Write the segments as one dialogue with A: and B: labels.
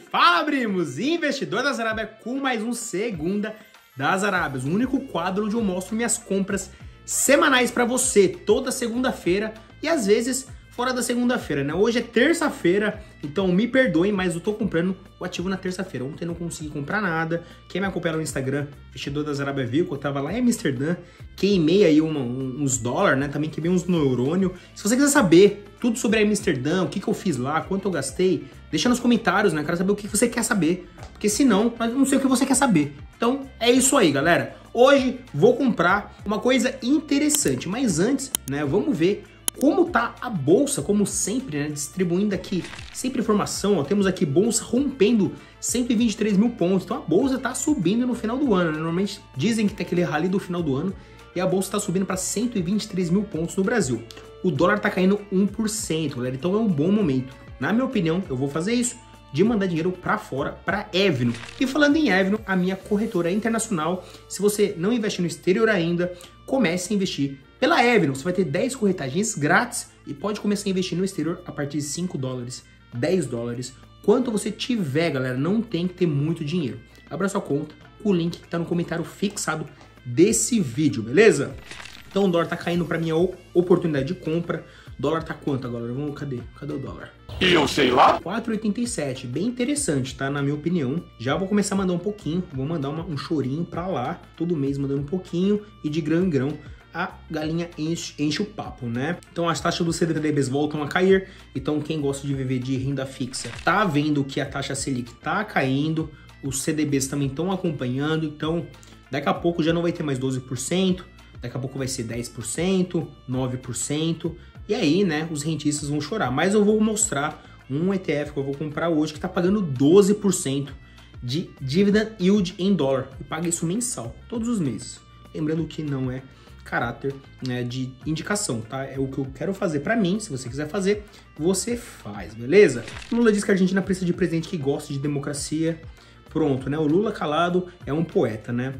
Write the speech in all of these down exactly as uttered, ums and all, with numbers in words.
A: Fala, primos! Investidor das Arábias com mais um Segunda das Arábias, o único quadro onde eu mostro minhas compras semanais para você, toda segunda-feira e às vezes fora da segunda-feira, né? Hoje é terça-feira, então me perdoem, mas eu tô comprando o ativo na terça-feira. Ontem eu não consegui comprar nada. Quem me acompanha no Instagram, Investidor das Arábias, viu que eu tava lá em Amsterdã, queimei aí uma, uns dólares, né? Também queimei uns neurônio. Se você quiser saber tudo sobre Amsterdã, o que que eu fiz lá, quanto eu gastei, deixa nos comentários, né? Quero saber o que você quer saber, porque senão eu não sei o que você quer saber. Então é isso aí, galera. Hoje vou comprar uma coisa interessante, mas antes, né? Vamos ver como tá a bolsa, como sempre, né, distribuindo aqui sempre informação, ó, temos aqui bolsa rompendo cento e vinte e três mil pontos, então a bolsa tá subindo no final do ano, né? Normalmente dizem que tem aquele rally do final do ano e a bolsa tá subindo para cento e vinte e três mil pontos no Brasil. O dólar tá caindo um por cento, galera, então é um bom momento. Na minha opinião, eu vou fazer isso, de mandar dinheiro para fora, para Evno. E falando em Evno, a minha corretora internacional, se você não investe no exterior ainda, comece a investir pela Evno. Você vai ter dez corretagens grátis e pode começar a investir no exterior a partir de cinco dólares, dez dólares. Quanto você tiver, galera, não tem que ter muito dinheiro. Abra sua conta, o link que tá no comentário fixado desse vídeo, beleza? Então o dólar tá caindo para minha oportunidade de compra. O dólar tá quanto agora? Vamos, cadê? Cadê o dólar?
B: E eu sei lá.
A: quatro e oitenta e sete, bem interessante, tá? Na minha opinião. Já vou começar a mandar um pouquinho, vou mandar uma, um chorinho pra lá, todo mês mandando um pouquinho e de grão em grão a galinha enche, enche o papo, né? Então as taxas do C D Bs voltam a cair, então quem gosta de viver de renda fixa tá vendo que a taxa Selic tá caindo, os C D Bs também estão acompanhando, então daqui a pouco já não vai ter mais doze por cento, daqui a pouco vai ser dez por cento, nove por cento, e aí, né, os rentistas vão chorar. Mas eu vou mostrar um E T F que eu vou comprar hoje que tá pagando doze por cento de dividend yield em dólar, e paga isso mensal, todos os meses. Lembrando que não é caráter, né, de indicação, tá? É o que eu quero fazer pra mim. Se você quiser fazer, você faz, beleza? Lula diz que a Argentina precisa de presidente que goste de democracia. Pronto, né? O Lula calado é um poeta, né?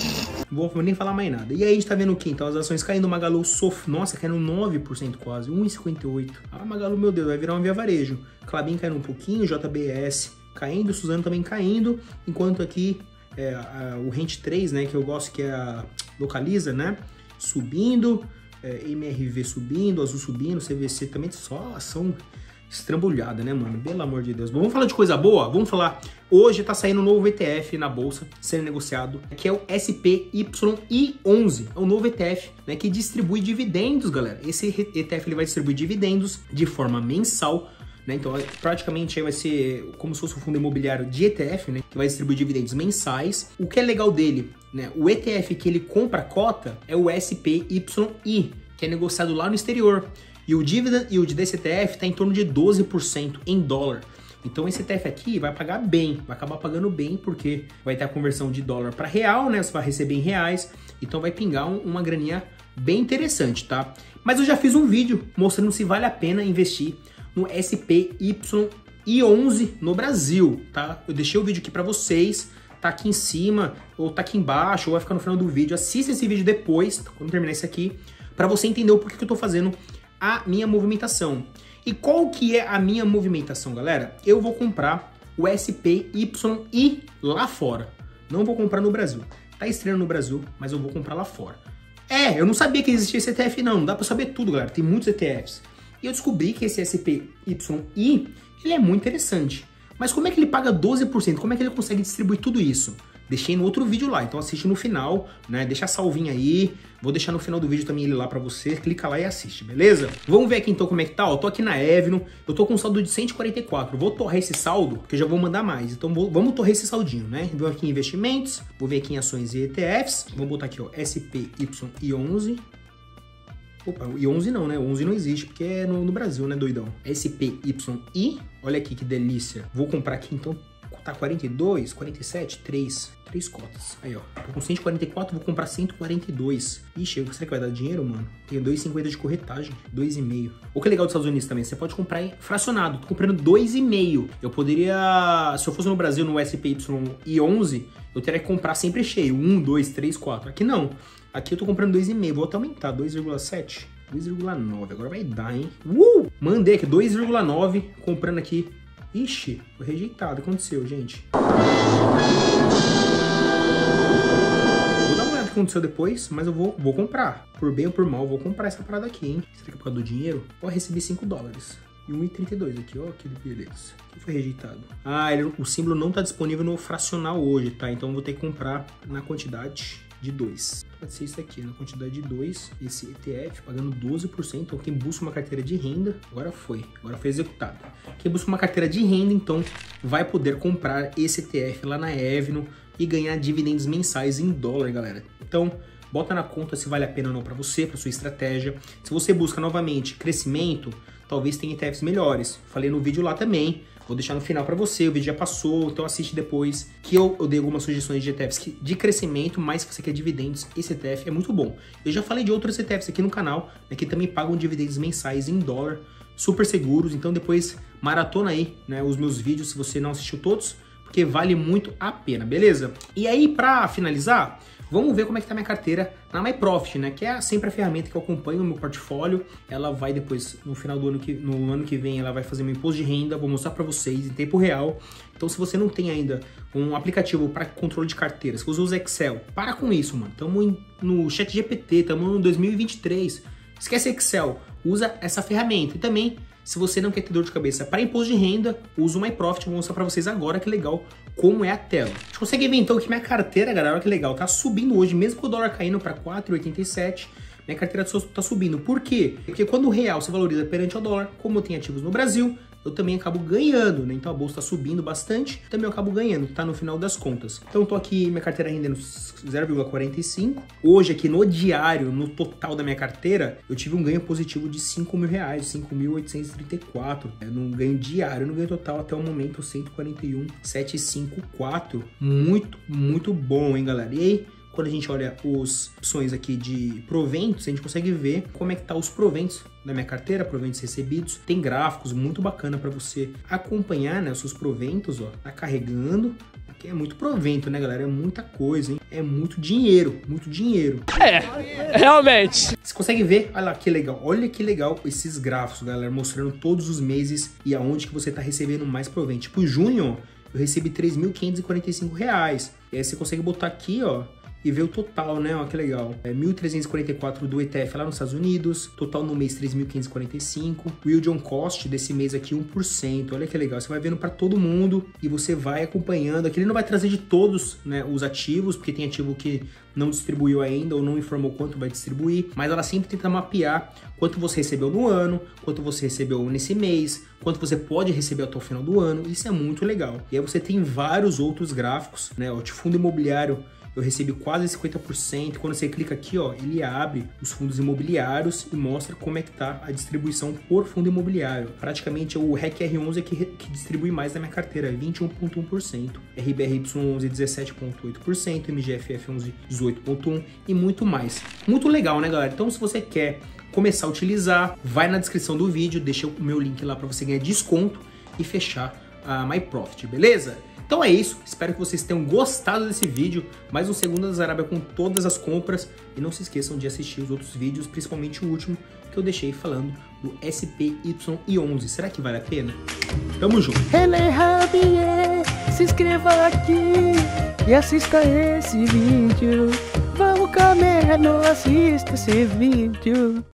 A: Não vou nem falar mais nada. E aí a gente tá vendo o que? Então as ações caindo, Magalu sofre, nossa, caindo nove por cento quase, um vírgula cinquenta e oito. Ah, Magalu, meu Deus, vai virar uma Via Varejo. Klabin caindo um pouquinho, J B S caindo, Suzano também caindo, enquanto aqui é, a, o Rent três, né, que eu gosto, que é a Localiza, né, subindo, é, M R V subindo, Azul subindo, C V C também, só ação estrambulhada, né, mano? Pelo amor de Deus. Bom, vamos falar de coisa boa? Vamos falar. Hoje tá saindo um novo E T F na bolsa, sendo negociado, que é o S P Y I onze. É um novo E T F, né, que distribui dividendos, galera. Esse E T F ele vai distribuir dividendos de forma mensal, né? Então, praticamente aí vai ser como se fosse um fundo imobiliário de E T F, né, que vai distribuir dividendos mensais. O que é legal dele, né? O E T F que ele compra a cota é o S P Y I, que é negociado lá no exterior. E o dividend yield desse E T F está em torno de doze por cento em dólar. Então esse E T F aqui vai pagar bem, vai acabar pagando bem, porque vai ter a conversão de dólar para real, né? Você vai receber em reais, então vai pingar um, uma graninha bem interessante, tá? Mas eu já fiz um vídeo mostrando se vale a pena investir no S P Y I onze no Brasil, tá? Eu deixei o vídeo aqui para vocês, tá aqui em cima, ou tá aqui embaixo, ou vai ficar no final do vídeo. Assista esse vídeo depois, quando terminar esse aqui, para você entender o porquê que eu tô fazendo a minha movimentação. E qual que é a minha movimentação, galera? Eu vou comprar o S P Y I lá fora. Não vou comprar no Brasil. Tá estreando no Brasil, mas eu vou comprar lá fora. É, eu não sabia que existia esse E T F não. Não dá pra saber tudo, galera. Tem muitos E T Fs. E eu descobri que esse S P Y I, ele é muito interessante. Mas como é que ele paga doze por cento? Como é que ele consegue distribuir tudo isso? Deixei no outro vídeo lá, então assiste no final, né? Deixa salvinho aí. Vou deixar no final do vídeo também ele lá pra você. Clica lá e assiste, beleza? Vamos ver aqui então como é que tá, ó. Tô aqui na Evno, eu tô com um saldo de cento e quarenta e quatro. Vou torrar esse saldo, porque eu já vou mandar mais. Então vou, vamos torrar esse saldinho, né? Vou aqui em investimentos, vou ver aqui em ações e E T Fs. Vou botar aqui, ó, S P Y I onze. Opa, I onze não, né? onze não existe, porque é no, no Brasil, né, doidão? S P Y I, olha aqui que delícia. Vou comprar aqui então. Tá quarenta e dois, quarenta e sete, três, três cotas. Aí, ó, tô com cento e quarenta e quatro, vou comprar cento e quarenta e dois. Ixi, será que vai dar dinheiro, mano? Tenho dois e cinquenta de corretagem, dois e meio. O que é legal dos Estados Unidos também, você pode comprar em fracionado. Tô comprando dois e meio. Eu poderia, se eu fosse no Brasil no S P Y I onze, eu teria que comprar sempre cheio, um, dois, três, quatro. Aqui não. Aqui eu tô comprando dois e meio, vou até aumentar, dois vírgula sete. dois vírgula nove, agora vai dar, hein? Uh! Mandei aqui, dois vírgula nove, comprando aqui Ixi, foi rejeitado. O que aconteceu, gente? Vou dar uma olhada no que aconteceu depois, mas eu vou, vou comprar. Por bem ou por mal, eu vou comprar essa parada aqui, hein? Será que é por causa do dinheiro? Ó, recebi cinco dólares. E um e trinta e dois aqui, ó, que beleza. Que foi rejeitado. Ah, ele, o símbolo não tá disponível no fracional hoje, tá? Então eu vou ter que comprar na quantidade de dois. Pode ser isso aqui, na quantidade de dois, esse E T F, pagando doze por cento. Então quem busca uma carteira de renda, agora foi, agora foi executado. Quem busca uma carteira de renda, então, vai poder comprar esse E T F lá na Avenue e ganhar dividendos mensais em dólar, galera. Então, bota na conta se vale a pena ou não para você, para sua estratégia. Se você busca novamente crescimento, talvez tenha E T Fs melhores. Falei no vídeo lá também. Vou deixar no final para você, o vídeo já passou, então assiste depois, que eu, eu dei algumas sugestões de E T Fs de crescimento, mas se você quer dividendos, esse E T F é muito bom. Eu já falei de outros E T Fs aqui no canal, né, que também pagam dividendos mensais em dólar, super seguros, então depois maratona aí, né, os meus vídeos, se você não assistiu todos, porque vale muito a pena, beleza? E aí, para finalizar, vamos ver como é que tá minha carteira na MyProfit, né? Que é sempre a ferramenta que eu acompanho no meu portfólio. Ela vai depois, no final do ano que, no ano que vem, ela vai fazer meu imposto de renda. Vou mostrar para vocês em tempo real. Então, se você não tem ainda um aplicativo para controle de carteira, se você usa Excel, para com isso, mano. Tamo no ChatGPT, tamo no dois mil e vinte e três. Esquece Excel, usa essa ferramenta. E também, se você não quer ter dor de cabeça para imposto de renda, usa o MyProfit. Vou mostrar para vocês agora que legal como é a tela. A gente consegue ver então que minha carteira, galera, olha que legal, tá subindo hoje, mesmo com o dólar caindo para quatro e oitenta e sete, minha carteira tá subindo. Por quê? Porque quando o real se valoriza perante o dólar, como eu tenho ativos no Brasil, eu também acabo ganhando, né? Então a bolsa tá subindo bastante, também eu acabo ganhando, tá no final das contas. Então eu tô aqui, minha carteira rendendo zero vírgula quarenta e cinco. Hoje aqui no diário, no total da minha carteira, eu tive um ganho positivo de cinco mil reais, cinco mil oitocentos e trinta e quatro. É, num ganho diário, no ganho total até o momento cento e quarenta e um mil setecentos e cinquenta e quatro. Muito, muito bom, hein, galera? E aí, quando a gente olha as opções aqui de proventos, a gente consegue ver como é que tá os proventos da minha carteira, proventos recebidos. Tem gráficos muito bacana para você acompanhar, né, os seus proventos, ó. Tá carregando. Aqui é muito provento, né, galera? É muita coisa, hein? É muito dinheiro, muito dinheiro.
B: É, realmente.
A: Você consegue ver? Olha lá que legal. Olha que legal esses gráficos, galera, mostrando todos os meses e aonde que você tá recebendo mais provento. Tipo, junho, ó, eu recebi três mil quinhentos e quarenta e cinco reais. E aí você consegue botar aqui, ó, e ver o total, né? Ó, que legal. É mil trezentos e quarenta e quatro do E T F lá nos Estados Unidos. Total no mês três mil quinhentos e quarenta e cinco. O yield on cost desse mês aqui um por cento. Olha que legal. Você vai vendo para todo mundo e você vai acompanhando. Aqui ele não vai trazer de todos, né, os ativos, porque tem ativo que não distribuiu ainda ou não informou quanto vai distribuir. Mas ela sempre tenta mapear quanto você recebeu no ano, quanto você recebeu nesse mês, quanto você pode receber até o final do ano. Isso é muito legal. E aí você tem vários outros gráficos, né? O fundo imobiliário, eu recebi quase cinquenta por cento. Quando você clica aqui, ó, ele abre os fundos imobiliários e mostra como é que tá a distribuição por fundo imobiliário. Praticamente o R E C R onze é que, que distribui mais na minha carteira, vinte e um vírgula um por cento. R B R Y onze, dezessete vírgula oito por cento. M G F F onze, dezoito vírgula um por cento e muito mais. Muito legal, né, galera? Então, se você quer começar a utilizar, vai na descrição do vídeo, deixa o meu link lá para você ganhar desconto e fechar a MyProfit, beleza? Então é isso, espero que vocês tenham gostado desse vídeo, mais um Segundas Arábia com todas as compras, e não se esqueçam de assistir os outros vídeos, principalmente o último que eu deixei falando do S P Y I onze. Será que vale a pena? Tamo junto!
B: Ele é Javier, se inscreva aqui e assista esse vídeo. Vamos caminhar, não assista esse vídeo.